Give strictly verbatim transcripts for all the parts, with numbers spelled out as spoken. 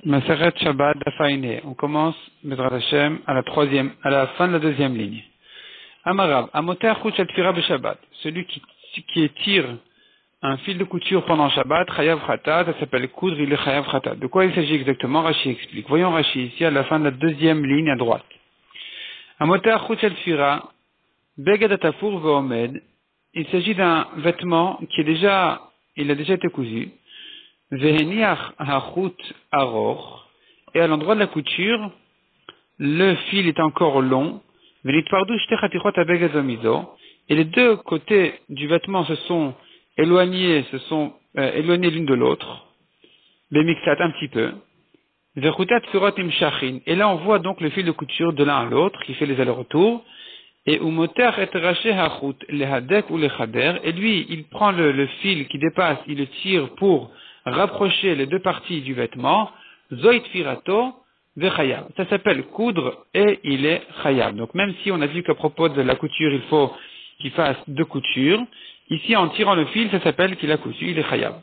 Maseret Shabbat Dafaine. On commence, Bezrat Hashem, à la troisième, à la fin de la deuxième ligne. Amarav, Amoter Chut Shatfira B'Shabbat. Celui qui, qui étire un fil de couture pendant Shabbat, Chayav Khatat, ça s'appelle coudre, il est Chayav Khatat. De quoi il s'agit exactement? Rashi explique. Voyons Rashi ici à la fin de la deuxième ligne à droite. Amoter Chut Shatfira, Beged Atafur Ve'omed. Il s'agit d'un vêtement qui est déjà, il a déjà été cousu. Veheniach hachut aror, et à l'endroit de la couture, le fil est encore long. Venitpardu shte chatichot habeged vamizo, et les deux côtés du vêtement se sont éloignés, se sont euh, éloignés l'une de l'autre. Bemixat un petit peu. Vechutat surot imshachin, et là on voit donc le fil de couture de l'un à l'autre qui fait les allers-retours. Et umoter et raché hachut lehadek ou lechader, et lui il prend le, le fil qui dépasse, il le tire pour rapprocher les deux parties du vêtement, zoit firato vechayav. Ça s'appelle coudre et il est chayav. Donc même si on a vu qu'à propos de la couture, il faut qu'il fasse deux coutures, ici en tirant le fil, ça s'appelle qu'il a cousu, il est chayav.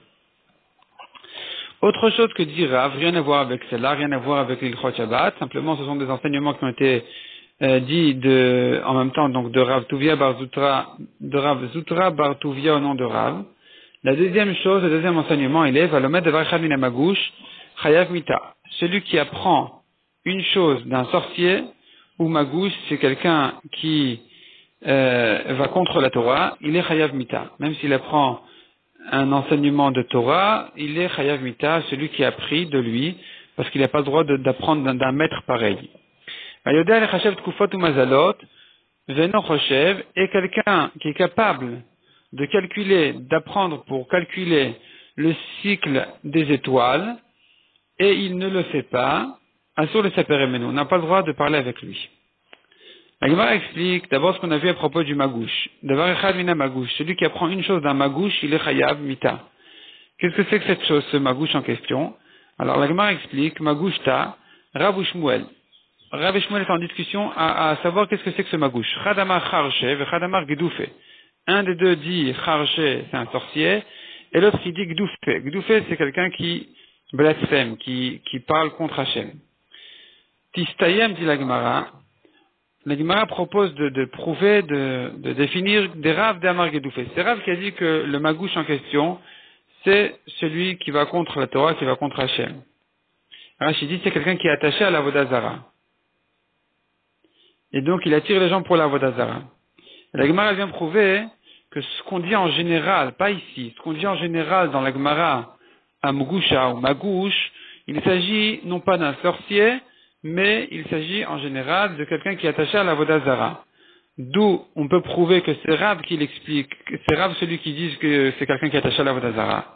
Autre chose que dit Rav, rien à voir avec cela, rien à voir avec l'Ilchot Shabbat, simplement ce sont des enseignements qui ont été euh, dits de, en même temps donc de Rav Tuvia Bar Zutra, de Rav Zutra Bar Tuvia au nom de Rav. La deuxième chose, le deuxième enseignement, il est Valomet de Varchad min Magouche, Chayav Mita. Celui qui apprend une chose d'un sorcier, ou Magouche, c'est quelqu'un qui euh, va contre la Torah, il est Chayav Mita. Même s'il apprend un enseignement de Torah, il est Chayav Mita, celui qui a appris de lui, parce qu'il n'a pas le droit de, d'apprendre d'un, d'un maître pareil. Vayodeh le Chashev Tkufot ou Mazalot, Veno Choshev, est quelqu'un qui est capable de calculer, d'apprendre pour calculer le cycle des étoiles, et il ne le fait pas, Asur le Saperemenu, on n'a pas le droit de parler avec lui. La Gemara explique d'abord ce qu'on a vu à propos du magouche. D'avoir echad mina magouche, celui qui apprend une chose d'un magouche, il est chayav mita. Qu'est-ce que c'est que cette chose, ce magouche en question? Alors la Gemara explique, magouche ta, Rav ou Shmuel. Rav et Shmuel est en discussion à, à savoir qu'est-ce que c'est que ce magouche. Chadamar charche, ve chadamar gedoufe. Un des deux dit charche, c'est un sorcier, et l'autre qui dit gdoufe. Gdoufe, c'est quelqu'un qui blasphème, qui, qui parle contre Hachem. Tistayem, dit la Gemara. La Gemara propose de, de prouver, de, de définir des Rav d'Amar Gedoufe. C'est Rav qui a dit que le magouche en question, c'est celui qui va contre la Torah, qui va contre Hachem. Rachid dit c'est quelqu'un qui est attaché à la Vodazara. Et donc il attire les gens pour la Vodazara. La Gemara vient prouver que ce qu'on dit en général, pas ici, ce qu'on dit en général dans la Gemara à Mugusha ou Magouche, il s'agit non pas d'un sorcier, mais il s'agit en général de quelqu'un qui est attaché à la Vodazara. D'où on peut prouver que c'est Rav qui l'explique, que c'est Rav celui qui dit que c'est quelqu'un qui est attaché à la Vodazara.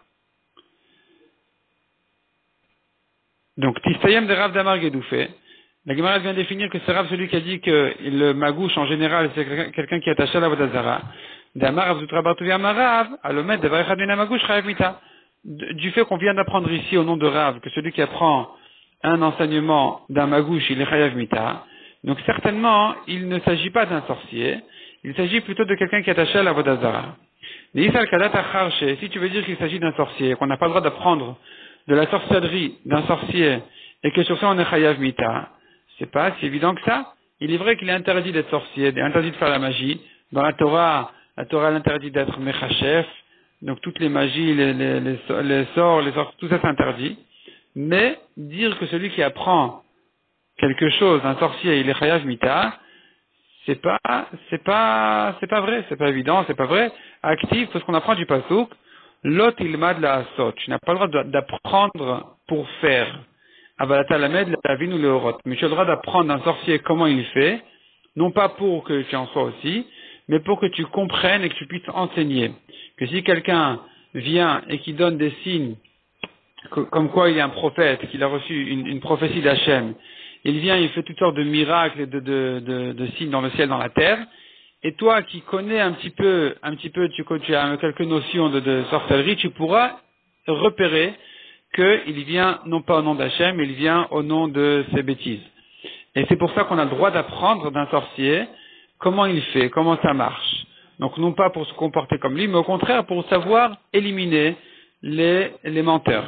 Donc, Tistayem de Rav d'Amar Gedoufe. La Gemara vient définir que c'est Rav celui qui a dit que le magouche en général c'est quelqu'un qui est attaché à la Vodazara. D'Amar Rav Zutra Bar Tuvia Marav, Alomet de Varechad min Magouche Chayav Mita. Du fait qu'on vient d'apprendre ici au nom de Rav que celui qui apprend un enseignement d'un magouche, il est chayav mita. Donc certainement, il ne s'agit pas d'un sorcier, il s'agit plutôt de quelqu'un qui est attaché à la vodazara. Si tu veux dire qu'il s'agit d'un sorcier, qu'on n'a pas le droit d'apprendre de la sorcellerie d'un sorcier, et que sur ça on est chayav mita, c'est pas si évident que ça. Il est vrai qu'il est interdit d'être sorcier, il est interdit de faire la magie. Dans la Torah, la Torah l'interdit d'être mechachef, donc toutes les magies, les, les, les, les sorts, les sorts, tout ça c'est interdit. Mais dire que celui qui apprend quelque chose, un sorcier, il est chayav mita, c'est pas, c'est pas, c'est pas vrai, c'est pas évident, c'est pas vrai. Actif, parce qu'on apprend du pasouk, lot ilmad la asot. Tu n'as pas le droit d'apprendre pour faire. Avalata lamed la vin ou le horot. Mais tu as le droit d'apprendre d'un sorcier comment il fait, non pas pour que tu en sois aussi, mais pour que tu comprennes et que tu puisses enseigner. Que si quelqu'un vient et qui donne des signes comme quoi il est un prophète, qu'il a reçu une, une prophétie d'Hachem, il vient, il fait toutes sortes de miracles et de, de, de, de signes dans le ciel, dans la terre, et toi qui connais un petit peu, un petit peu, tu, tu as quelques notions de, de sorcellerie, tu pourras repérer qu'il vient non pas au nom d'Hachem, mais il vient au nom de ses bêtises. Et c'est pour ça qu'on a le droit d'apprendre d'un sorcier comment il fait, comment ça marche. Donc non pas pour se comporter comme lui, mais au contraire pour savoir éliminer les, les menteurs.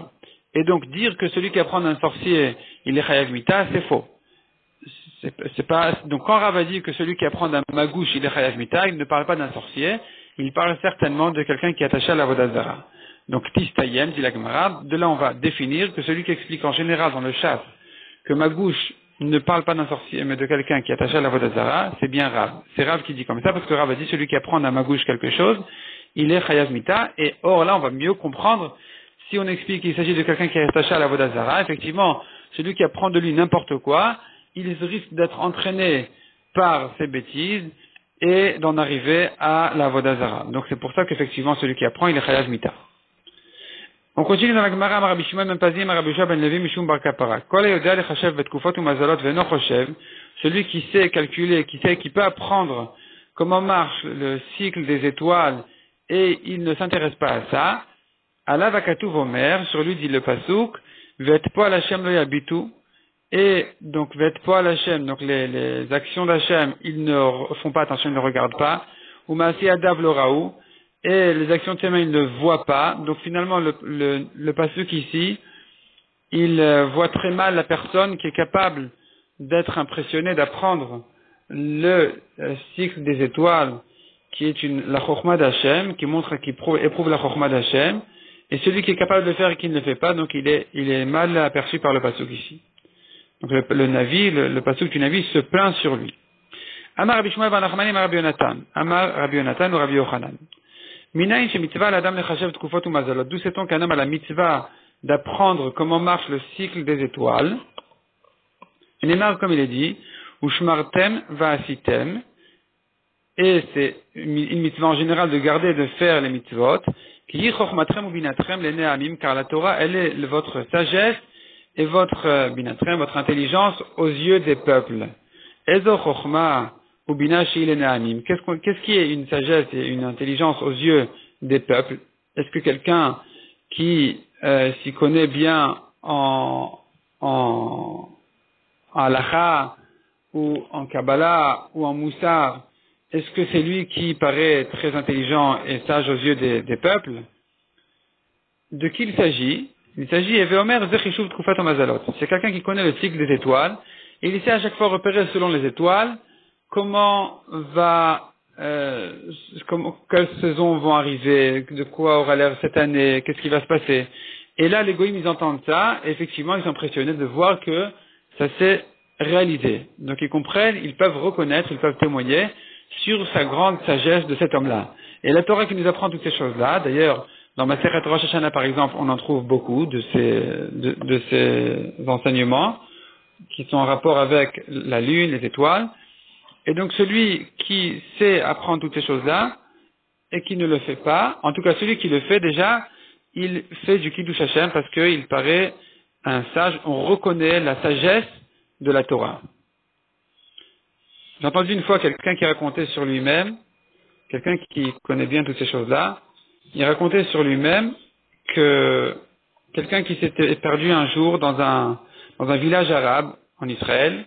Et donc dire que celui qui apprend d'un sorcier, il est chayav mita, c'est faux. C'est, c'est pas, donc quand Rav a dit que celui qui apprend d'un magouche, il est chayav mita, il ne parle pas d'un sorcier, il parle certainement de quelqu'un qui est attaché à la vodazara. Donc tistayem, dit la Gemara, de là on va définir que celui qui explique en général dans le chasse que magouche ne parle pas d'un sorcier, mais de quelqu'un qui est attaché à la vodazara, c'est bien Rav. C'est Rav qui dit comme ça, parce que Rav a dit celui qui apprend d'un magouche quelque chose, il est chayav mita, et or là on va mieux comprendre si on explique qu'il s'agit de quelqu'un qui est attaché à la vodazara. Effectivement, celui qui apprend de lui n'importe quoi, il risque d'être entraîné par ses bêtises et d'en arriver à la vodazara. Donc c'est pour ça qu'effectivement celui qui apprend, il est chayav mita. On continue dans la Gemara, Rabbi Shimon ben Pazi, Rabbi Yoshua ben Levi, Mishum bar Kapara. Kol hayodea lechashev betkufot umazalot ve'eno choshev, celui qui sait calculer, qui sait, qui peut apprendre comment marche le cycle des étoiles et il ne s'intéresse pas à ça, Alav hakatuv omer, sur lui dit le pasuk, ve'et poal Hashem lo yabitu, et donc ve'et poal Hashem, donc les, les actions d'Hashem, ils ne font pas attention, ils ne regardent pas, ou ma'asi adav lo raou, et les actions de ses mains, il ne voit pas. Donc finalement, le, le, le pasuk ici, il euh, voit très mal la personne qui est capable d'être impressionnée, d'apprendre le euh, cycle des étoiles, qui est une, la chokhma d'Hachem, qui montre, qui prouve, éprouve la chokhma d'Hachem, et celui qui est capable de le faire et qui ne le fait pas, donc il est, il est mal aperçu par le pasuk ici. Donc le, le Navi, le, le pasuk du Navi se plaint sur lui. Amar Rabbi Shmuel ben Nachmani, Amar Rabbi Yonatan, Amar Rabbi Yonatan ou Rabbi Yochanan. Minaïn chez mitzvah l'adam lechashev tkufot ou mazalot. D'où sait-on qu'un homme a la mitzvah d'apprendre comment marche le cycle des étoiles? Il est marqué comme il est dit, ushmartem va'asitem, et c'est une mitzvah en général de garder et de faire les mitzvot, qui yi chochmatrem ou binatrem les ne'amim, car la Torah, elle est votre sagesse et votre binatrem, votre intelligence aux yeux des peuples. Ezo chochma ou bina shei les ne'amim. Qu'est-ce, qu'est-ce qui est une sagesse et une intelligence aux yeux des peuples? Est-ce que quelqu'un qui euh, s'y connaît bien en, en, en halakha ou en kabbalah ou en moussar, est-ce que c'est lui qui paraît très intelligent et sage aux yeux des, des peuples? De qui il s'agit? Il s'agit Eveomer Zechishuv Tkufat Mazalot. C'est quelqu'un qui connaît le cycle des étoiles et il sait à chaque fois repérer selon les étoiles comment va, euh, comment, quelles saisons vont arriver, de quoi aura l'air cette année, qu'est-ce qui va se passer. Et là, les goïms, ils entendent ça, et effectivement, ils sont impressionnés de voir que ça s'est réalisé. Donc, ils comprennent, ils peuvent reconnaître, ils peuvent témoigner sur sa grande sagesse de cet homme-là. Et la Torah qui nous apprend toutes ces choses-là, d'ailleurs, dans Masechet Rosh Hashanah, par exemple, on en trouve beaucoup de ces, de, de ces enseignements qui sont en rapport avec la lune, les étoiles. Et donc, celui qui sait apprendre toutes ces choses-là et qui ne le fait pas, en tout cas, celui qui le fait déjà, il fait du Kiddush Hashem parce qu'il paraît un sage, on reconnaît la sagesse de la Torah. J'ai entendu une fois quelqu'un qui racontait sur lui-même, quelqu'un qui connaît bien toutes ces choses-là, il racontait sur lui-même que quelqu'un qui s'était perdu un jour dans un, dans un village arabe en Israël,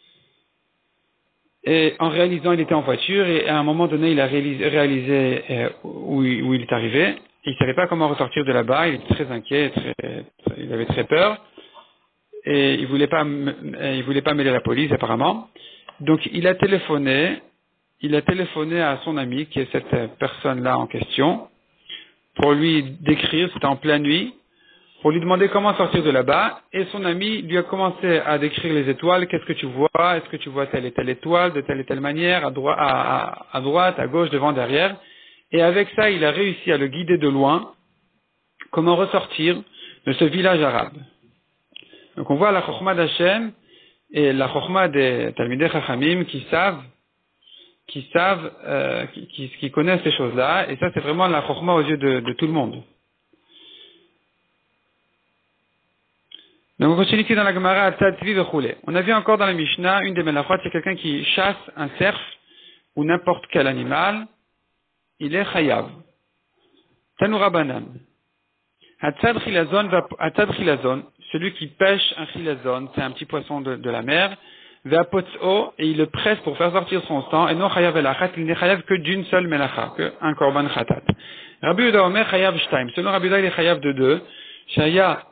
et en réalisant, il était en voiture, et à un moment donné, il a réalisé, réalisé euh, où, il, où il est arrivé, il ne savait pas comment ressortir de là-bas, il était très inquiet, très, très, il avait très peur, et il voulait pas, il voulait pas mêler la police apparemment. Donc il a téléphoné, il a téléphoné à son ami, qui est cette personne-là en question, pour lui décrire, c'était en pleine nuit, pour lui demander comment sortir de là-bas, et son ami lui a commencé à décrire les étoiles, qu'est-ce que tu vois, est-ce que tu vois telle et telle étoile, de telle et telle manière, à, droite, à, à, à droite, à gauche, devant, derrière, et avec ça, il a réussi à le guider de loin, comment ressortir de ce village arabe. Donc on voit la chokhma d'Hachem, et la chokhma des Talmidei Chachamim qui savent, qui savent, euh, qui, qui, qui connaissent ces choses-là, et ça c'est vraiment la chokhma aux yeux de, de tout le monde. Donc on continue ici dans la Gemara, Tzadvi vechule. On a vu encore dans la Mishnah, une des Melachot, c'est quelqu'un qui chasse un cerf, ou n'importe quel animal, il est chayav. Tanura banan. Hatzad chilazon, celui qui pêche un chilazon, c'est un petit poisson de, de la mer, ve'apotzo, et il le presse pour faire sortir son sang, et non chayav elachat, il n'est chayav que d'une seule melacha, que un korban chatat. Rabbi Yehuda omer chayav shtaim. Selon Rabbi Yehuda, il est chayav de deux. Shaya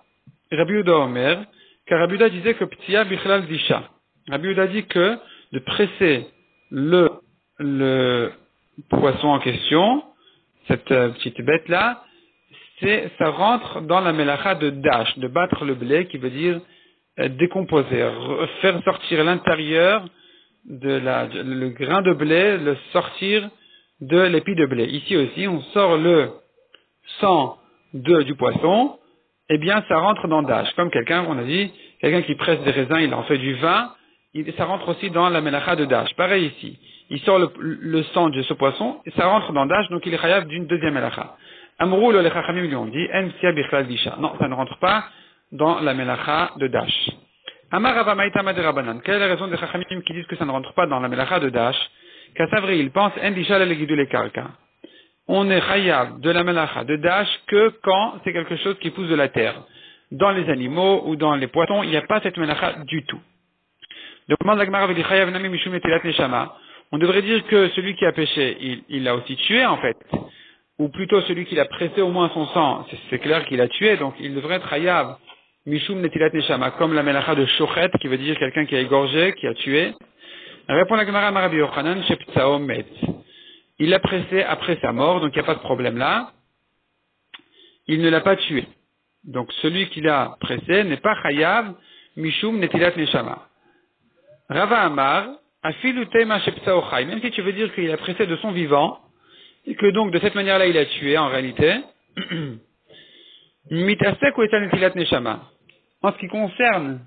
Rabbi Yehuda Omer, car Rabbi Yehuda disait que Ptia Bichlal Disha. Rabbi Yehuda dit que de presser le, le poisson en question, cette euh, petite bête-là, c'est, ça rentre dans la melacha de dash, de battre le blé, qui veut dire euh, décomposer, re- faire sortir l'intérieur de la, de- le grain de blé, le sortir de l'épi de blé. Ici aussi, on sort le sang de, du poisson, eh bien, ça rentre dans dash. Comme quelqu'un, on a dit, quelqu'un qui presse des raisins, il en fait du vin, il, ça rentre aussi dans la melacha de dash. Pareil ici. Il sort le, le sang de ce poisson, et ça rentre dans dash, donc il est chayav d'une deuxième melacha. Amrou, le lechachamim lui ont dit, en sia bichlal disha. Non, ça ne rentre pas dans la melacha de dash. Amar Rava Maïta Made Rabanan. Quelle est la raison des chachamim qui disent que ça ne rentre pas dans la melacha de dash? Kassavri, il pense, en disha le gidule karka. On est chayav de la melacha de dash que quand c'est quelque chose qui pousse de la terre. Dans les animaux ou dans les poissons, il n'y a pas cette melacha du tout. Demande la Gemara avec chayav nami mishum netilat neshama. On devrait dire que celui qui a péché, il, il l'a aussi tué en fait. Ou plutôt celui qui l'a pressé au moins son sang, c'est, c'est clair qu'il a tué, donc il devrait être chayav mishum netilat neshama, comme la melacha de shochet, qui veut dire quelqu'un qui a égorgé, qui a tué. Répond la Gemara Marabi Yochanan, sheptsao met. Il l'a pressé après sa mort, donc il n'y a pas de problème là. Il ne l'a pas tué. Donc celui qui l'a pressé n'est pas chayav mishum netilat neshama. Rava Amar, afilu tema sheptsao chay. Même si tu veux dire qu'il a pressé de son vivant, et que donc de cette manière-là il a tué en réalité, mitasek ou etal netilat neshama. En ce qui concerne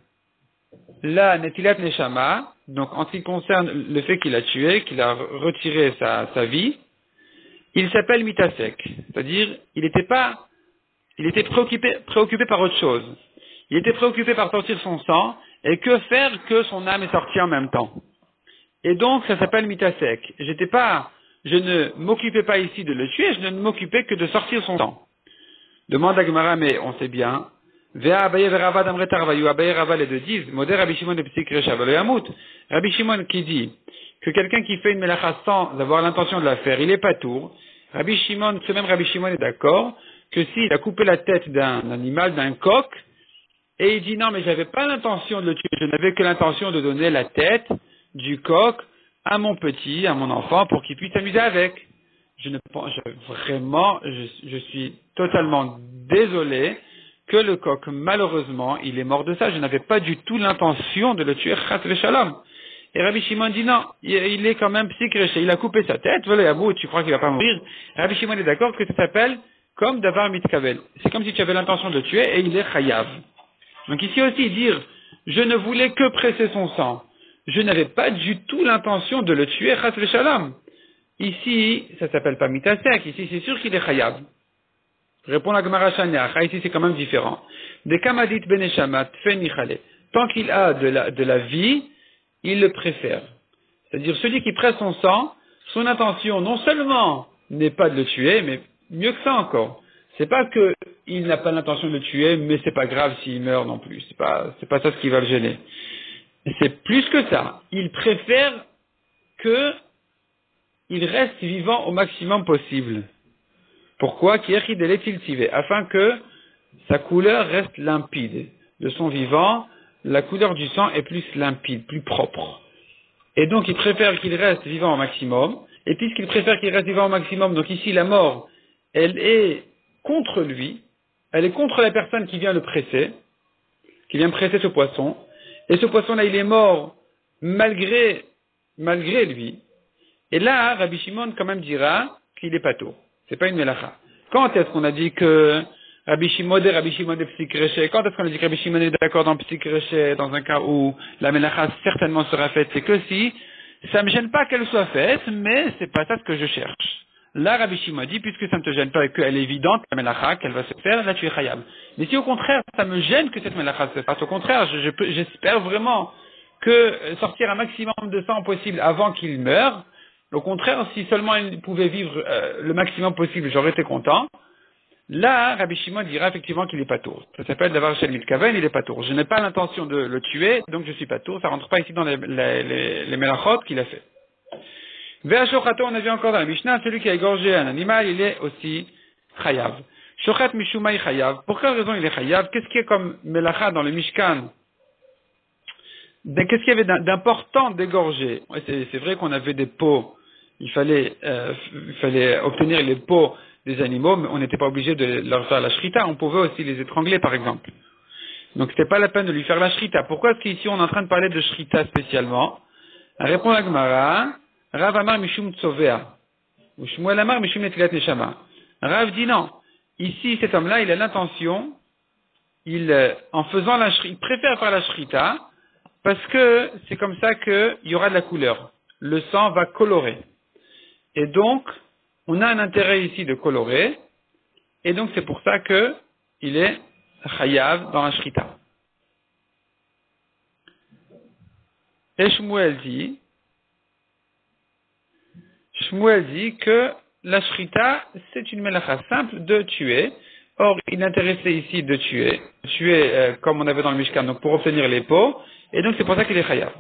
la netilat neshama, donc en ce qui concerne le fait qu'il a tué, qu'il a retiré sa, sa vie, il s'appelle mitasek. C'est-à-dire, il n'était pas, il était préoccupé, préoccupé par autre chose. Il était préoccupé par sortir son sang, et que faire que son âme est sortie en même temps. Et donc, ça s'appelle mitasek. J'étais pas, je ne m'occupais pas ici de le tuer, je ne m'occupais que de sortir son sang. Demande à Gemara, mais on sait bien, Vea Abaye Verava Damre Tarvayu, Abaye et Rava les deux disent, Moder Rabbi Shimon de Psik Recha Velo Yamut. Rabbi Shimon qui dit que quelqu'un qui fait une melacha sans avoir l'intention de la faire, il est pas tour. Rabbi Shimon, ce même Rabbi Shimon est d'accord que s'il a coupé la tête d'un animal, d'un coq, et il dit non mais j'avais pas l'intention de le tuer, je n'avais que l'intention de donner la tête du coq à mon petit, à mon enfant, pour qu'il puisse s'amuser avec. Je ne pense, je, vraiment, je, je suis totalement désolé que le coq, malheureusement, il est mort de ça. Je n'avais pas du tout l'intention de le tuer, chas v'shalom. Et Rabbi Shimon dit non, il, il est quand même psychréché, il a coupé sa tête, voilà, Yabou, tu crois qu'il va pas mourir. Rabbi Shimon est d'accord que ça s'appelle comme d'avar mitkavel. C'est comme si tu avais l'intention de le tuer et il est chayav. Donc ici aussi, dire, je ne voulais que presser son sang. Je n'avais pas du tout l'intention de le tuer, chas v'shalom. Ici, ça s'appelle pas mitasek, ici c'est sûr qu'il est chayav. Répond la Gemara Shaniach, ici c'est quand même différent. De kamadit beneshamat fenichale. Tant qu'il a de la, de la vie, il le préfère. C'est-à-dire celui qui presse son sang, son intention non seulement n'est pas de le tuer, mais mieux que ça encore. C'est pas que il n'a pas l'intention de le tuer, mais c'est pas grave s'il meurt non plus. C'est pas, c'est pas ça ce qui va le gêner. C'est plus que ça. Il préfère que il reste vivant au maximum possible. Pourquoi? Afin que sa couleur reste limpide. De son vivant, la couleur du sang est plus limpide, plus propre. Et donc il préfère qu'il reste vivant au maximum. Et puisqu'il préfère qu'il reste vivant au maximum, donc ici la mort, elle est contre lui, elle est contre la personne qui vient le presser, qui vient presser ce poisson. Et ce poisson-là, il est mort malgré, malgré lui. Et là, Rabbi Shimon quand même dira qu'il est pato. C'est pas une melacha. Quand est-ce qu'on a dit que Rabbi Shimon et Rabbi Shimon est psikreché? Quand est-ce qu'on a dit que Rabbi Shimon est d'accord dans psikreché, dans un cas où la melacha certainement sera faite? C'est que si, ça me gêne pas qu'elle soit faite, mais c'est pas ça ce que je cherche. Là, Rabbi Shimon dit, puisque ça ne te gêne pas et qu'elle est évidente, la melacha, qu'elle va se faire, là tu es chayav. Mais si au contraire, ça me gêne que cette melacha se fasse, au contraire, je, je, j'espère vraiment que sortir un maximum de sang possible avant qu'il meure, au contraire, si seulement il pouvait vivre euh, le maximum possible, j'aurais été content. Là, Rabbi Shimon dira effectivement qu'il est pas tour. Ça s'appelle d'avoir chez le mitkaven, il est pas tour. Je n'ai pas l'intention de le tuer, donc je suis pas tour. Ça rentre pas ici dans les, les, les, les melachot qu'il a fait. Ve'ashochato, on a vu encore dans la Mishnah, celui qui a égorgé un animal, il est aussi chayav. Shochet Mishumai Chayav. Pour quelle raison il est Chayav? Qu'est-ce qu'il y a comme Melacha dans le Mishkan? Qu'est-ce qu'il y avait d'important d'égorger? Ouais, c'est, c'est vrai qu'on avait des peaux. Il fallait, euh, il fallait obtenir les peaux des animaux, mais on n'était pas obligé de leur faire la shrita. On pouvait aussi les étrangler, par exemple. Donc, c'était pas la peine de lui faire la shrita. Pourquoi est-ce qu'ici on est en train de parler de shrita spécialement? Répond la Gemara, Rav Amar Mishum Tzovea. Ou Shmuel Amar Mishum Netilat Neshama. Rav dit non. Ici, cet homme-là, il a l'intention, il, euh, en faisant la shrita, il préfère faire la shrita, parce que c'est comme ça qu'il y aura de la couleur. Le sang va colorer. Et donc, on a un intérêt ici de colorer, et donc c'est pour ça que il est chayav dans la shrita. Et Shmuel dit, Shmuel dit que la shrita, c'est une melacha simple de tuer. Or, il est intéressé ici de tuer, tuer euh, comme on avait dans le Mishkan, donc pour obtenir les peaux, et donc c'est pour ça qu'il est chayav.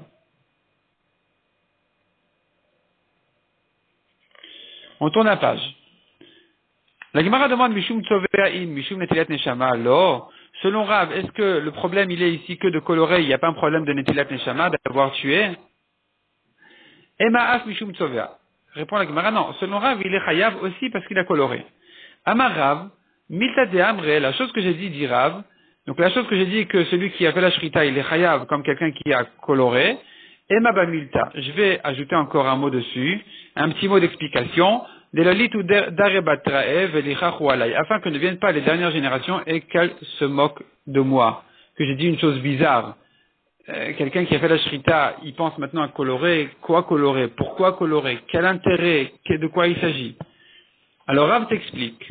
On tourne la page. La Gemara demande Mishum Tzoveaim, Mishum Netilat Neshama. Alors, selon Rav, est-ce que le problème il est ici que de colorer, il n'y a pas un problème de Netilat Neshama, d'avoir tué? Ema Af Mishum Tzovea. Répond la Gemara, non. Selon Rav, il est chayav aussi parce qu'il a coloré. Amar Rav, Milta de Amre, la chose que j'ai dit, dit Rav. Donc la chose que j'ai dit que celui qui a fait la shrita, il est chayav comme quelqu'un qui a coloré. Ema Ba Milta. Je vais ajouter encore un mot dessus, un petit mot d'explication. Afin que ne viennent pas les dernières générations et qu'elles se moquent de moi. Que j'ai dit une chose bizarre. Euh, quelqu'un qui a fait la shrita, il pense maintenant à colorer. Quoi colorer? Pourquoi colorer? Quel intérêt? De quoi il s'agit? Alors Rav t'explique.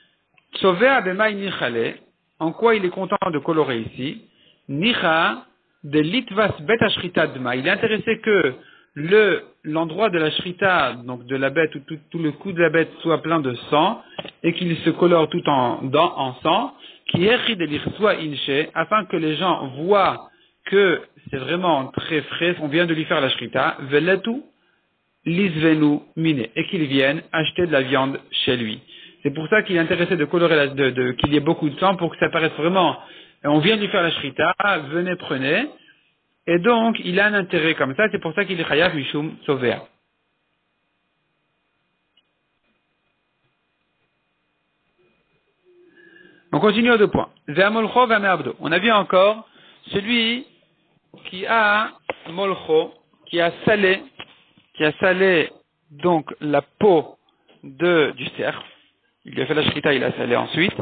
En quoi il est content de colorer ici? Nicha de litvas bet ashrita dma. Il est intéressé que le, l'endroit de la shrita, donc de la bête, ou tout, tout le cou de la bête soit plein de sang, et qu'il se colore tout en, dans, en sang, qui est de soit inche, afin que les gens voient que c'est vraiment très frais, on vient de lui faire la shrita, veletu lisvenu mine, et qu'ils viennent acheter de la viande chez lui. C'est pour ça qu'il est intéressé de colorer, la, de, de, qu'il y ait beaucoup de sang, pour que ça paraisse vraiment, on vient de lui faire la shrita, venez, prenez. Et donc, il a un intérêt comme ça, c'est pour ça qu'il est chayav mishum tzovea. On continue aux deux points. Ve'amolcho ve'ameabdo. On a vu encore celui qui a molcho, qui a salé, qui a salé donc la peau de, du cerf. Il lui a fait la shrita, il a salé ensuite.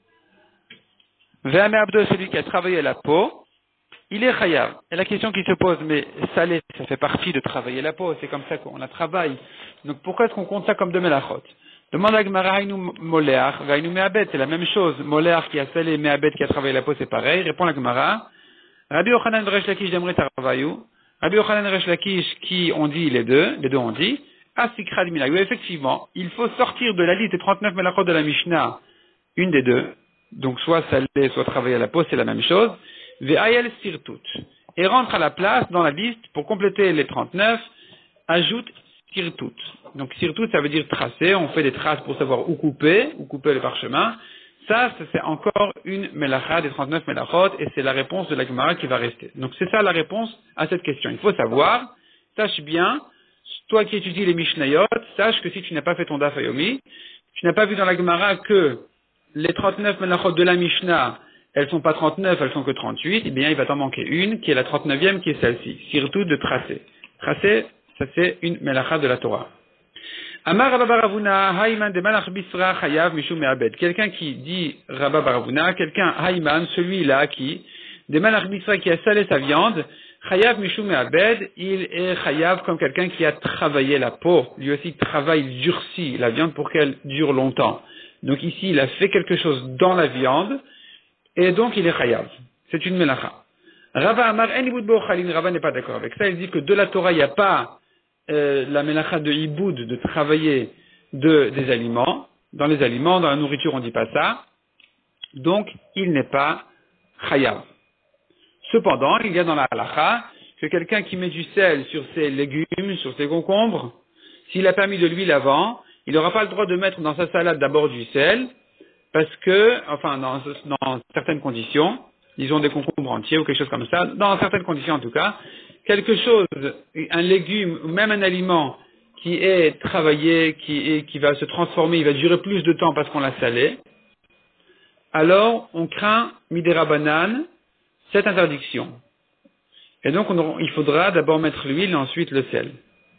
Ve'ameabdo, celui qui a travaillé la peau. Il est chayav. Et la question qui se pose, mais salé, ça fait partie de travailler la peau, c'est comme ça qu'on la travaille. Donc pourquoi est-ce qu'on compte ça comme de melachot? Demande à Gemara, haïnu moléach, haïnu me'abed, c'est la même chose. Moléach qui a salé, me'abed qui a travaillé la peau, c'est pareil. Répond la Gemara. Rabbi Yochanan Resh Lakish d'Amrit Aravayu. Rabbi Yochanan Resh Lakish qui ont dit les deux, les deux ont dit, Asikra d'Minayu. Effectivement, il faut sortir de la liste des trente-neuf melachot de la Mishnah, une des deux. Donc soit salé, soit travailler la peau, c'est la même chose. Ve'ayel sirtut. Et rentre à la place dans la liste, pour compléter les trente-neuf, ajoute sirtut. Donc sirtut, ça veut dire tracer, on fait des traces pour savoir où couper, où couper le parchemin. Ça, c'est encore une melacha des trente-neuf melachot, et c'est la réponse de la Gemara qui va rester. Donc c'est ça la réponse à cette question. Il faut savoir, sache bien, toi qui étudies les Mishnayot, sache que si tu n'as pas fait ton daf yomi, tu n'as pas vu dans la Gemara que les trente-neuf melachot de la Mishnah, elles sont pas trente-neuf, elles sont que trente-huit, eh bien il va t'en manquer une, qui est la trente-neuvième, qui est celle-ci. Surtout de tracer. Tracer, ça c'est une melacha de la Torah. Amar Rabba Baravuna, Haïman de Malach Bisra, Chayav, Mishum Me'abed. Quelqu'un qui dit Rabba Baravuna, quelqu'un, Haïman, celui-là qui, de Malach Bisra, qui a salé sa viande, Chayav, Mishum Me'abed, il est Chayav comme quelqu'un qui a travaillé la peau. Lui aussi travaille, durcit la viande pour qu'elle dure longtemps. Donc ici, il a fait quelque chose dans la viande, et donc il est chayav. C'est une melacha. Rava Amar en iboud bo chalin. Rava n'est pas d'accord avec ça. Il dit que de la Torah, il n'y a pas euh, la melacha de iboud, de travailler de, des aliments. Dans les aliments, dans la nourriture, on ne dit pas ça. Donc, il n'est pas chayav. Cependant, il y a dans la halacha que quelqu'un qui met du sel sur ses légumes, sur ses concombres, s'il a pas mis de l'huile avant, il n'aura pas le droit de mettre dans sa salade d'abord du sel, parce que, enfin, dans, dans certaines conditions, disons des concombres entiers ou quelque chose comme ça, dans certaines conditions en tout cas, quelque chose, un légume ou même un aliment qui est travaillé, qui, est, qui va se transformer, il va durer plus de temps parce qu'on l'a salé, alors on craint midera banane, cette interdiction. Et donc on aura, il faudra d'abord mettre l'huile et ensuite le sel.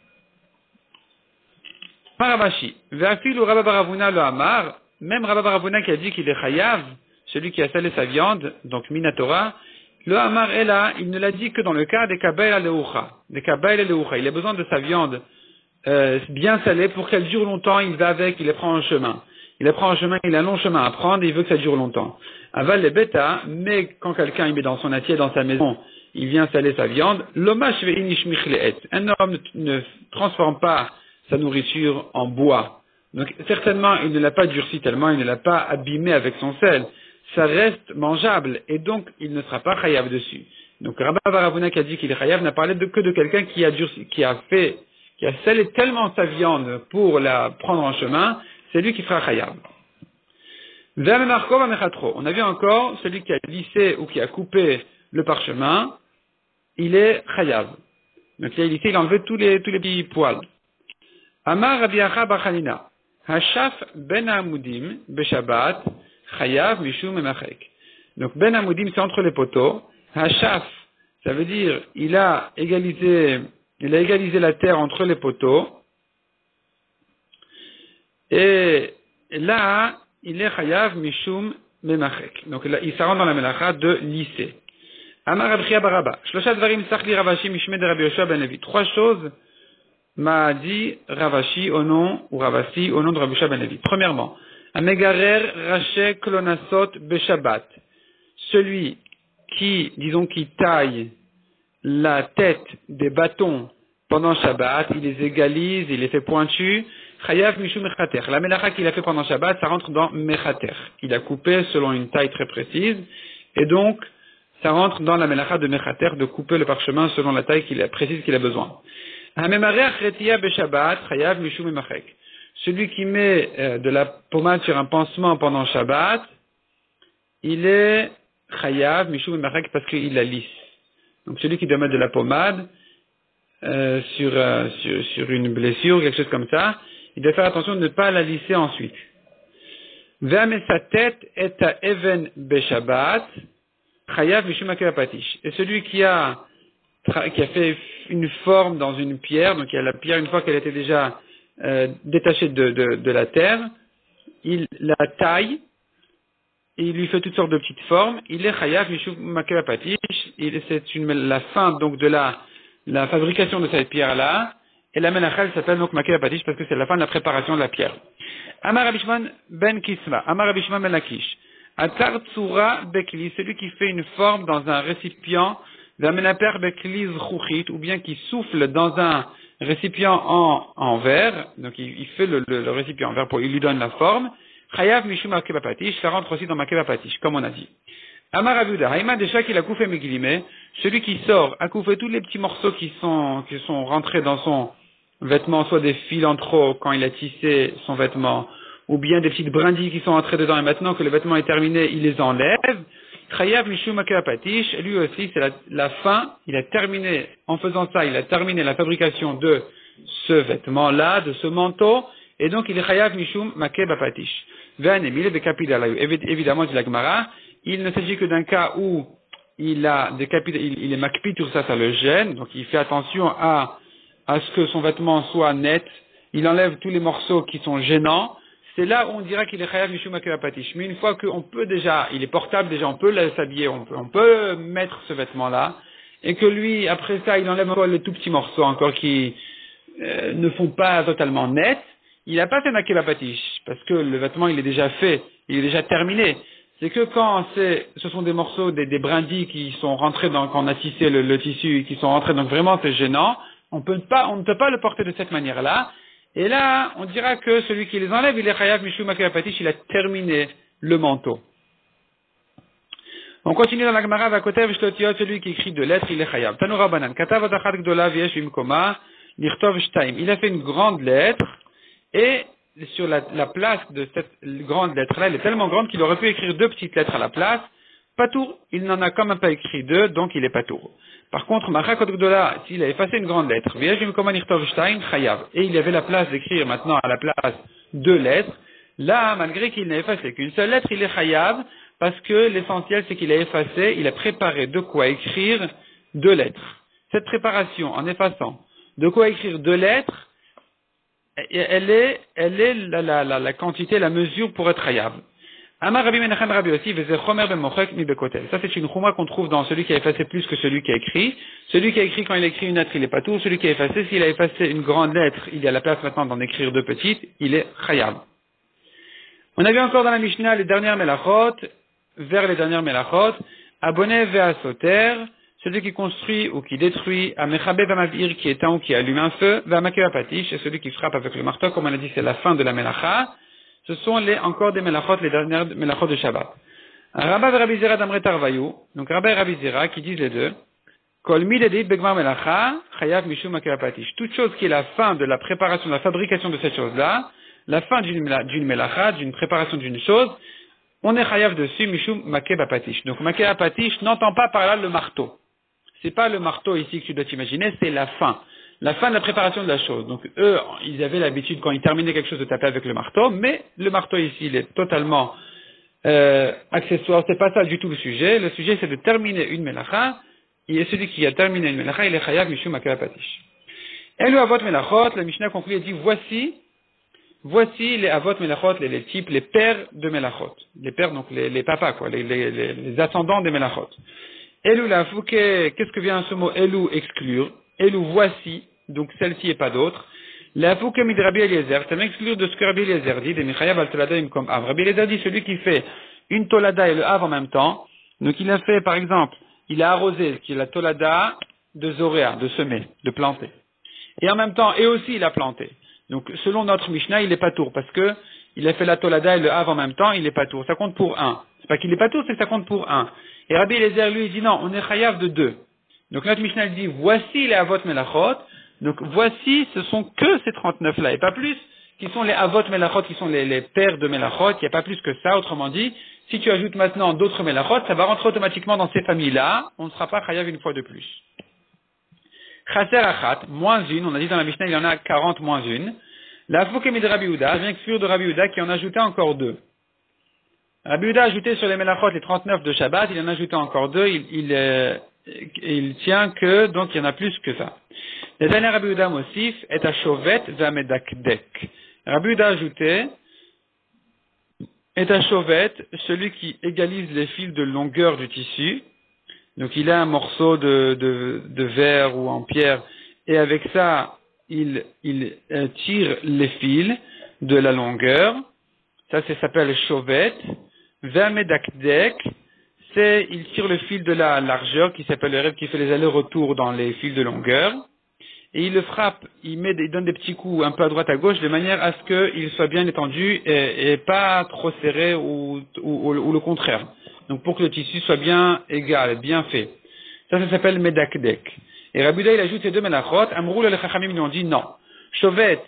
Paravashi, ve'afilu Rabba Baravuna lo amar, même Rabba Baravuna qui a dit qu'il est chayav, celui qui a salé sa viande, donc minatora, le amar est là, il ne l'a dit que dans le cas des kabail aleucha, des kabail aleucha. Il a besoin de sa viande euh, bien salée pour qu'elle dure longtemps, il va avec, il les prend en chemin. Il les prend en chemin, il a un long chemin à prendre, et il veut que ça dure longtemps. Aval les bêta, mais quand quelqu'un il met dans son assiette, dans sa maison, il vient saler sa viande, l'omash ve'inish michleet. Un homme ne, ne transforme pas sa nourriture en bois. Donc certainement, il ne l'a pas durci tellement, il ne l'a pas abîmé avec son sel. Ça reste mangeable, et donc il ne sera pas chayav dessus. Donc Rabba Baravuna qui a dit qu'il est chayav n'a parlé de, que de quelqu'un qui a durci, qui a fait, qui a salé tellement sa viande pour la prendre en chemin, c'est lui qui sera chayav. On a vu encore celui qui a lissé ou qui a coupé le parchemin, il est chayav. Donc il a lissé, il a enlevé tous les, tous les petits poils. Amar Rabbi Acha bar Chanina, Hashaf ben Amudim beshabbat chayav mishum emachek. Donc ben Amudim c'est entre les poteaux. Hashaf, ça veut dire il a égalisé, il a égalisé la terre entre les poteaux. Et là, il est chayav mishum memachek. Donc là, il s'arrête dans la melacha de lisser. Amar Rabbi Chia bar Abba, shlosha dvarim sachli Ravashi mishmei de Rabbi Yoshua ben Levi. Trois choses m'a dit Ravashi au nom, ou Ravasi au nom de Rabbi Yoshua ben Levi. Premièrement, Amegarer Raché Klonasot Beshabbat. Celui qui, disons, qui taille la tête des bâtons pendant Shabbat, il les égalise, il les fait pointus. Chayav Mishum Mechater. La melacha qu'il a fait pendant Shabbat, ça rentre dans Mechater. Il a coupé selon une taille très précise, et donc, ça rentre dans la melacha de Mechater, de couper le parchemin selon la taille qu'il a, précise qu'il a besoin. Celui qui met euh, de la pommade sur un pansement pendant Shabbat, il est chayav mishum emachek parce qu'il la lisse. Donc celui qui doit mettre de la pommade euh, sur, euh, sur, sur une blessure, quelque chose comme ça, il doit faire attention de ne pas la lisser ensuite. Ve'amesatet et a even beshabbat chayav mishum makevapatish. Et celui qui a qui a fait une forme dans une pierre, donc il y a la pierre, une fois qu'elle était déjà euh, détachée de, de, de la terre, il la taille, et il lui fait toutes sortes de petites formes, il est chayav mishum makevapatish, c'est une, la fin donc de la, la fabrication de cette pierre-là, et la melacha s'appelle donc makevapatish parce que c'est la fin de la préparation de la pierre. Amar Abishman ben Kisma, Amar Abishman ben Lakish, Atar tsura bekli, celui qui fait une forme dans un récipient, ou bien qui souffle dans un récipient en, en verre, donc il, il fait le, le, le récipient en verre pour, il lui donne la forme. Chayav mishum makevapatish, ça rentre aussi dans makevapatish, comme on a dit. Amar Avuda, Haïma déjà qu'il a coupé mes guillemets, celui qui sort a coupé tous les petits morceaux qui sont, qui sont rentrés dans son vêtement, soit des fils en trop quand il a tissé son vêtement, ou bien des petites brindilles qui sont entrées dedans, et maintenant que le vêtement est terminé, il les enlève. Chayav mishum makevapatish, lui aussi c'est la, la fin, il a terminé, en faisant ça, il a terminé la fabrication de ce vêtement-là, de ce manteau, et donc il est chayav mishum makevapatish. Évidemment, dit la Gemara, il ne s'agit que d'un cas où il a décapité, il, il est makpi, tout ça, ça le gêne, donc il fait attention à, à ce que son vêtement soit net, il enlève tous les morceaux qui sont gênants. C'est là où on dira qu'il est chayav mishum makevapatish. Mais une fois qu'on peut déjà, il est portable déjà, on peut s'habiller, on peut, on peut mettre ce vêtement-là, et que lui, après ça, il enlève encore les tout petits morceaux encore qui euh, ne font pas totalement net, il n'a pas fait makevapatish, parce que le vêtement, il est déjà fait, il est déjà terminé. C'est que quand c'est, ce sont des morceaux, des, des brindilles qui sont rentrés dans, quand on a tissé le, le tissu, qui sont rentrés, donc vraiment c'est gênant, on peut pas, on ne peut pas le porter de cette manière-là. Et là, on dira que celui qui les enlève, il est chayav mishum makevapatish, il a terminé le manteau. On continue dans la Gemara, Vakotev shtotiot, celui qui écrit de lettres, il est chayav. Tanura banan, katav adachat gdola v'yesh bimkoma, nirtov shtaim. Il a fait une grande lettre, et sur la, la place de cette grande lettre-là, elle est tellement grande qu'il aurait pu écrire deux petites lettres à la place. Patour, il n'en a quand même pas écrit deux, donc il est patour. Par contre, Machakot Gdola, s'il a effacé une grande lettre, et il avait la place d'écrire maintenant à la place deux lettres, là, malgré qu'il n'a effacé qu'une seule lettre, il est chayav, parce que l'essentiel c'est qu'il a effacé, il a préparé de quoi écrire deux lettres. Cette préparation, en effaçant de quoi écrire deux lettres, elle est, elle est la, la, la, la quantité, la mesure pour être chayav. Amar Rabbi Menachem Rabbi Yossi, Veze Chomer ben Mochek mi bekotel. Ça c'est une chouma qu'on trouve dans celui qui a effacé plus que celui qui a écrit. Celui qui a écrit, quand il a écrit une lettre, il est pas tout. Celui qui a effacé, s'il a effacé une grande lettre, il y a la place maintenant d'en écrire deux petites, il est chayav. On a vu encore dans la Mishnah les dernières melachot, vers les dernières melachot, abonné vea soter, celui qui construit ou qui détruit, à mechabe vamavir, qui éteint ou qui allume un feu, vamake patish, et celui qui frappe avec le marteau, comme on a dit, c'est la fin de la melacha. Ce sont les, encore des melachot, les dernières melachot de Shabbat. Rabba Rabbi Zera d'Amre Tarvayou, donc Rabba et Rabbi Zera qui disent les deux, Kol midedit begmar melacha, chayav mishum makeh patish. Toute chose qui est la fin de la préparation, de la fabrication de cette chose-là, la fin d'une, d'une melacha, d'une préparation d'une chose, on est chayav dessus, mishum makeh patish. Donc makeh patish n'entend pas par là le marteau. C'est pas le marteau ici que tu dois t'imaginer, c'est la fin. La fin de la préparation de la chose. Donc eux, ils avaient l'habitude quand ils terminaient quelque chose de taper avec le marteau, mais le marteau ici, il est totalement euh, accessoire. C'est pas ça du tout le sujet. Le sujet, c'est de terminer une melacha. Et celui qui a terminé une melacha, il est chayav mishum makeh patish. Et le avot melachot, la Mishnah conclut et dit voici, voici les avot melachot, les, les types, les pères de melachot, les pères donc les, les papas quoi, les, les, les, les ascendants des melachot. Elou la fouke, qu'est-ce que vient ce mot Elou exclure? Elou voici, donc celle-ci et pas d'autre. La fouke mid Rabbi Eliezer, c'est m'exclure de ce que Rabbi Eliezer dit, des Michayav al tolada im comme av. Rabbi Eliezer dit celui qui fait une tolada et le av en même temps. Donc il a fait par exemple, il a arrosé, qui est la tolada de zoréa, de semer, de planter. Et en même temps, et aussi il a planté. Donc selon notre Mishnah, il est pas tour parce que il a fait la tolada et le av en même temps, il est pas tour. Ça compte pour un. C'est pas qu'il est pas tour, c'est que ça compte pour un. Et Rabbi Eliezer, lui, il dit non, on est chayav de deux. Donc notre Mishnah dit, voici les avot melachot. Donc voici, ce sont que ces trente-neuf-là, et pas plus, qui sont les avot melachot, qui sont les, les pères de melachot. Il n'y a pas plus que ça. Autrement dit, si tu ajoutes maintenant d'autres melachot, ça va rentrer automatiquement dans ces familles-là. On ne sera pas chayav une fois de plus. Chaser achat, moins une, on a dit dans la Mishnah, il y en a quarante moins une. La foukemi de Rabbi Uda, vient exclure de Rabbi Uda qui en ajoutait encore deux. Rabbi Uda a ajouté sur les melachot les trente-neuf de Shabbat, il en a ajouté encore deux, il, il, euh, il tient que, donc il y en a plus que ça. Le dernier Rabbi Uda Mosif est à Shovet Vamedakdek. Rabbi Uda a ajouté, est à Shovet, celui qui égalise les fils de longueur du tissu. Donc il a un morceau de, de, de verre ou en pierre, et avec ça, il, il euh, tire les fils de la longueur. Ça, ça s'appelle Shovet. Vamedakdek, c'est, il tire le fil de la largeur, qui s'appelle le rêve, qui fait les allers-retours dans les fils de longueur, et il le frappe, il met, il donne des petits coups un peu à droite à gauche, de manière à ce qu'il soit bien étendu et, et pas trop serré ou, ou, ou le contraire. Donc pour que le tissu soit bien égal, bien fait. Ça, ça s'appelle Medakdek. Et Rabbi Uda, il ajoute ces deux melachot, Amrou le Chachamim, ils ont dit non. Shovet,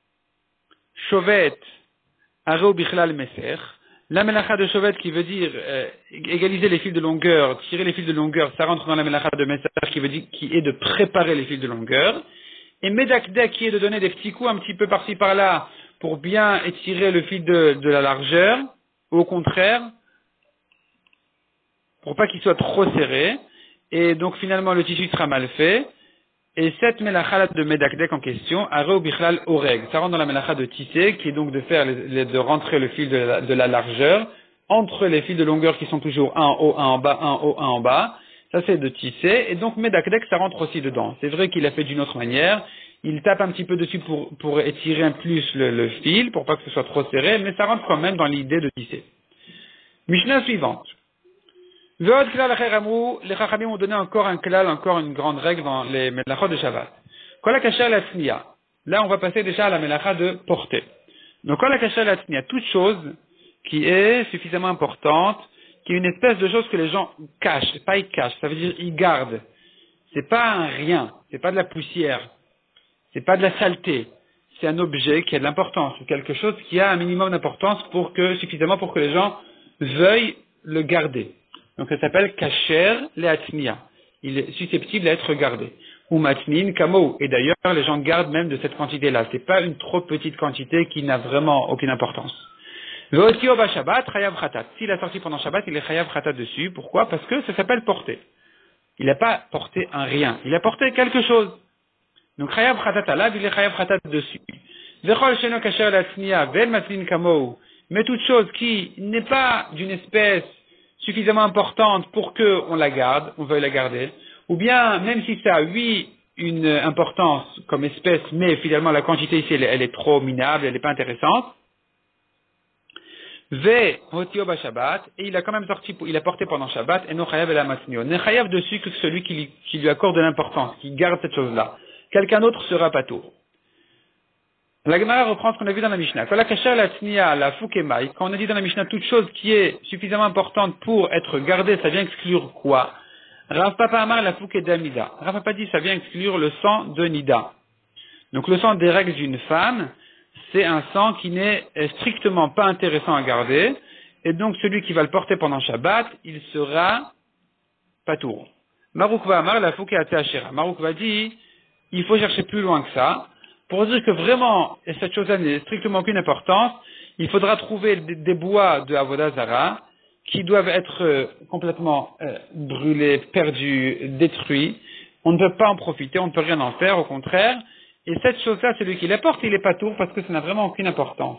Shovet, Areu Bichlal Meser. La melacha de Shovet qui veut dire euh, égaliser les fils de longueur, tirer les fils de longueur, ça rentre dans la melacha de Meser qui veut dire qui est de préparer les fils de longueur. Et Medakdek qui est de donner des petits coups un petit peu par-ci par-là pour bien étirer le fil de, de la largeur, ou au contraire, pour pas qu'il soit trop serré. Et donc finalement le tissu sera mal fait. Et cette melacha de Medakdek en question, Areu Bichlal Oreg, ça rentre dans la melacha de tisser, qui est donc de faire, les, les, de rentrer le fil de la, de la largeur entre les fils de longueur qui sont toujours un en haut, un en bas, un en haut, un en bas. Ça c'est de tisser. Et donc Medakdek, ça rentre aussi dedans. C'est vrai qu'il a fait d'une autre manière. Il tape un petit peu dessus pour, pour étirer un plus le, le fil, pour pas que ce soit trop serré, mais ça rentre quand même dans l'idée de tisser. Mishnah suivante. Les Chachamim ont donné encore un klal, encore une grande règle dans les melachot de Shabbat. Kol hakasher latzniya. Là, on va passer déjà à la melacha de porter. Donc, kol hakasher latzniya, toute chose qui est suffisamment importante, qui est une espèce de chose que les gens cachent. Pas ils cachent, ça veut dire ils gardent. C'est pas un rien, c'est pas de la poussière, c'est pas de la saleté. c'est un objet qui a de l'importance, ou quelque chose qui a un minimum d'importance pour que, suffisamment pour que les gens veuillent le garder. Donc ça s'appelle kasher le'atniya. Il est susceptible d'être gardé. Ou matnin kamo. Et d'ailleurs, les gens gardent même de cette quantité-là. C'est pas une trop petite quantité qui n'a vraiment aucune importance. Ve'otio ba Shabbat, chayav khatat. S'il a sorti pendant Shabbat, il est chayav khatat dessus. Pourquoi? Parce que ça s'appelle porter. Il n'a pas porté un rien. Il a porté quelque chose. Donc chayav khatat alav, il est chayav khatat dessus. Vechol sheno kasher le'atniya, ve'el matnin kamo. Mais toute chose qui n'est pas d'une espèce suffisamment importante pour qu'on la garde, on veuille la garder, ou bien même si ça a oui une importance comme espèce, mais finalement la quantité ici elle, elle est trop minable, elle n'est pas intéressante. Ve hotio ba Shabbat, et il a quand même sorti, il a porté pendant Shabbat, et no chayav la matnio. Ne chayav dessus que celui qui lui, qui lui accorde de l'importance, qui garde cette chose-là. Quelqu'un d'autre sera pas tour. La Gemara reprend ce qu'on a vu dans la Mishnah. Quand la kasher la tzniya, la fukemai, quand on a dit dans la Mishnah toute chose qui est suffisamment importante pour être gardée, ça vient exclure quoi? Rav Papa Amar la fuke Nida. Rav Papa dit ça vient exclure le sang de Nida. Donc le sang des règles d'une femme, c'est un sang qui n'est strictement pas intéressant à garder, et donc celui qui va le porter pendant Shabbat, il sera patour. Marouk va Amar la fuke Atehashera. Marouk va dire, il faut chercher plus loin que ça. Pour dire que vraiment, cette chose-là n'est strictement aucune importance, il faudra trouver des, des bois de Avodah Zara qui doivent être euh, complètement euh, brûlés, perdus, détruits. On ne peut pas en profiter, on ne peut rien en faire, au contraire. Et cette chose-là, celui qui la porte, il est pas tour parce que ça n'a vraiment aucune importance.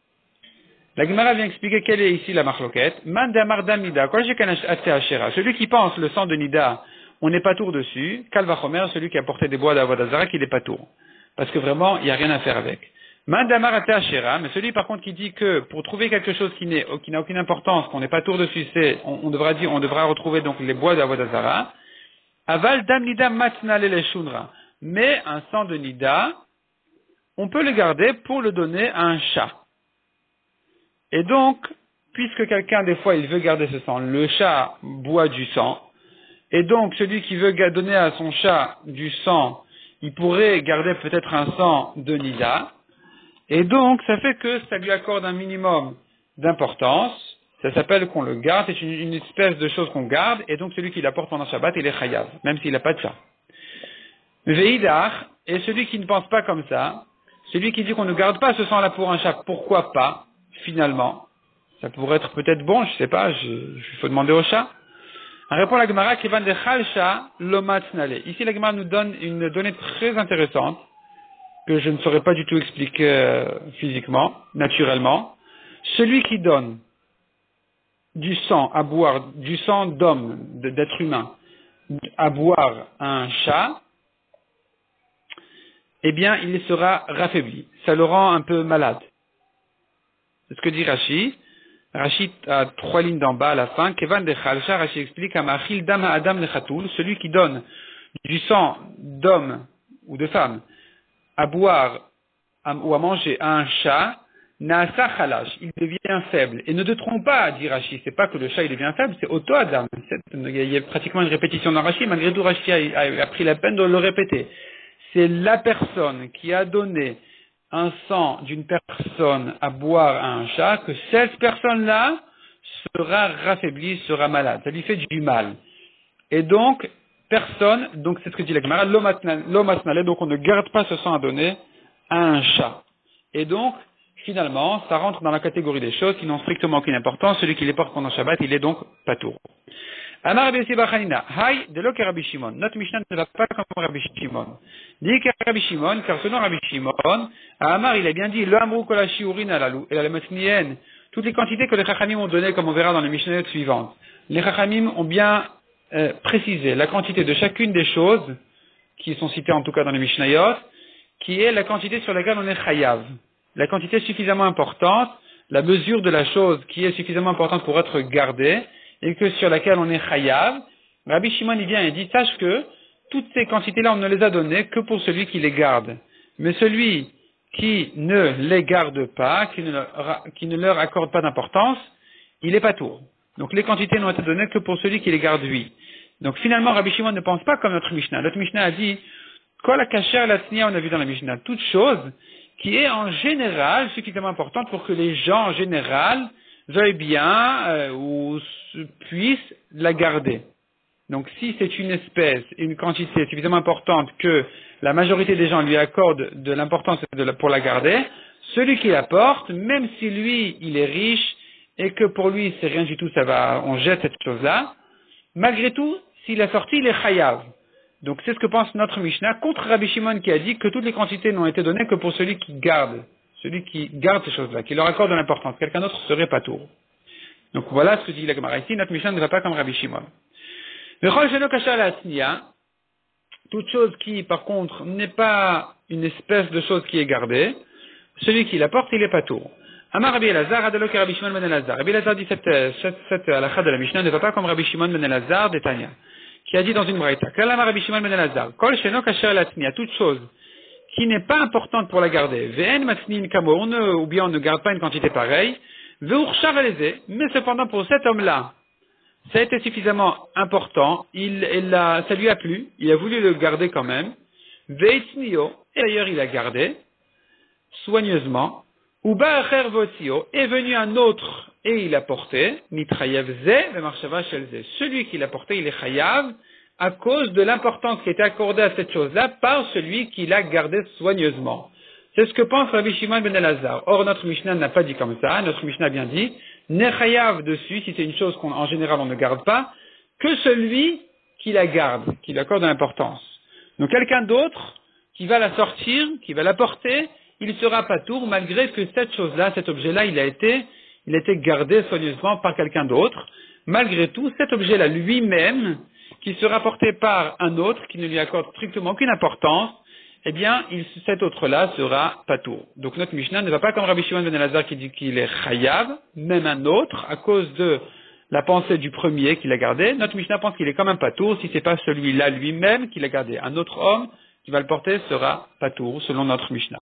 La Gemara vient expliquer quelle est ici la marloquette. Man damar damida, quoi j'ai Atehashera. Celui qui pense le sang de Nida, on n'est pas tour dessus. Kalvachomer, celui qui a porté des bois d'Avodah Zara, qu'il n'est pas tour. Parce que vraiment, il n'y a rien à faire avec. Mandamar Atehashera, mais celui par contre qui dit que pour trouver quelque chose qui n'est, qui n'a aucune importance, qu'on n'est pas tour dessus, c'est, on, on devra dire, on devra retrouver donc les bois d'Avodah Zara. Aval dam nida matna lele shunra. Mais un sang de nida, on peut le garder pour le donner à un chat. Et donc, puisque quelqu'un des fois il veut garder ce sang, le chat boit du sang, et donc celui qui veut donner à son chat du sang, il pourrait garder peut-être un sang de nida, et donc ça fait que ça lui accorde un minimum d'importance, ça s'appelle qu'on le garde, c'est une, une espèce de chose qu'on garde, et donc celui qui l'apporte pendant Shabbat, il est chayav, même s'il n'a pas de ça. Veidar, et celui qui ne pense pas comme ça, celui qui dit qu'on ne garde pas ce sang-là pour un chat, pourquoi pas, finalement, ça pourrait être peut-être bon, je sais pas, il faut demander au chat. On répond à la Gemara qui va de Chalcha Lomatnale. Ici, la Gemara nous donne une donnée très intéressante que je ne saurais pas du tout expliquer euh, physiquement, naturellement. Celui qui donne du sang à boire, du sang d'homme, d'être humain, à boire à un chat, eh bien, il sera raffaibli. Ça le rend un peu malade. C'est ce que dit Rashi. Rashi a trois lignes d'en bas à la fin. Kevan de Chalcha, Rashi explique Amachil dam adam lechatul, celui qui donne du sang d'homme ou de femme à boire à, ou à manger à un chat, naasa chalash, il devient faible. Et ne te trompe pas, dit Rashi, c'est pas que le chat il devient faible, c'est auto adam. Il y a pratiquement une répétition dans Rashi, malgré tout Rashi a, a, a pris la peine de le répéter. C'est la personne qui a donné un sang d'une personne à boire à un chat, que cette personne-là sera raffaiblie, sera malade. Ça lui fait du mal. Et donc, personne, donc c'est ce que dit la Gemara, l'omatnale, donc on ne garde pas ce sang à donner à un chat. Et donc, finalement, ça rentre dans la catégorie des choses qui n'ont strictement aucune importance. Celui qui les porte pendant Shabbat, il est donc patour. Amar Rabbi Yossi bar Hanina, Hay de lo que Rabbi Shimon. Notre Mishnah ne va pas comme Rabbi Shimon. Dit que Rabbi Shimon, car selon Rabbi Shimon, Amar il a bien dit, le amrou kol hashiurin alalou, et la matnien, toutes les quantités que les Chachamim ont données, comme on verra dans les Mishnayot suivantes. Les Chachamim ont bien euh, précisé la quantité de chacune des choses, qui sont citées en tout cas dans les Mishnayot, qui est la quantité sur laquelle on est chayav. La quantité suffisamment importante, la mesure de la chose qui est suffisamment importante pour être gardée, et que sur laquelle on est chayav, Rabbi Shimon il vient et dit, sache que toutes ces quantités-là, on ne les a données que pour celui qui les garde. Mais celui qui ne les garde pas, qui ne leur, qui ne leur accorde pas d'importance, il est pas tour. Donc les quantités n'ont été données que pour celui qui les garde lui. Donc finalement, Rabbi Shimon ne pense pas comme notre Mishnah. Notre Mishnah a dit, quoi la kasher la tzniya, on a vu dans la Mishnah, toute chose qui est en général suffisamment importante pour que les gens en général veuillent bien euh, ou puissent la garder. Donc si c'est une espèce, une quantité suffisamment importante que la majorité des gens lui accordent de l'importance de la, pour la garder, celui qui la porte, même si lui il est riche et que pour lui c'est rien du tout, ça va, on jette cette chose-là, malgré tout, s'il a sorti, il est chayav. Donc c'est ce que pense notre Mishnah contre Rabbi Shimon qui a dit que toutes les quantités n'ont été données que pour celui qui garde, celui qui garde ces choses-là, qui leur accorde de l'importance. Quelqu'un d'autre serait pas tour. Donc voilà ce que dit la Gemara ici. Notre Mishnah ne va pas comme Rabbi Shimon. Toute chose qui, par contre, n'est pas une espèce de chose qui est gardée, celui qui la porte, il est pas tour. Amar Rabbi Elazar, Adalok Rabbi Shimon ben Elazar. Rabbi Elazar dit cette, cette, cette halakha de la Mishnah ne va pas comme Rabbi Shimon ben Elazar d'Etania, qui a dit dans une braïta, Kalama Rabbi Shimon ben Elazar, Kol sheno kasher latnia, toute chose qui n'est pas importante pour la garder, Ve'en matnin kamo, ou bien on ne garde pas une quantité pareille, Ve'urshar eleze, mais cependant pour cet homme-là, ça a été suffisamment important, il, il a, ça lui a plu, il a voulu le garder quand même, Ve'itnio, et d'ailleurs il a gardé, soigneusement, ou ba'acher votio, est venu un autre et il a porté, mitrayev ze, le marshava shel ze. Celui qui l'a porté, il est chayav, à cause de l'importance qui était accordée à cette chose-là par celui qui l'a gardé soigneusement. C'est ce que pense Rabbi Shimon ben Elazar. Or, notre Mishnah n'a pas dit comme ça, notre Mishnah a bien dit, n'est chayav dessus, si c'est une chose qu'en général on ne garde pas, que celui qui la garde, qui lui accorde de l'importance. Donc quelqu'un d'autre qui va la sortir, qui va la porter, il sera pas tour, malgré que cette chose-là, cet objet-là, il a été, il a été gardé soigneusement par quelqu'un d'autre. Malgré tout, cet objet-là lui-même, qui sera porté par un autre, qui ne lui accorde strictement aucune importance, eh bien, il, cet autre-là sera pas tour. Donc notre Mishnah ne va pas comme Rabbi Shimon ben Elazar qui dit qu'il est chayav, même un autre, à cause de la pensée du premier qui l'a gardé. Notre Mishnah pense qu'il est quand même pas tour, si c'est pas celui-là lui-même qui l'a gardé. Un autre homme qui va le porter sera pas tour, selon notre Mishnah.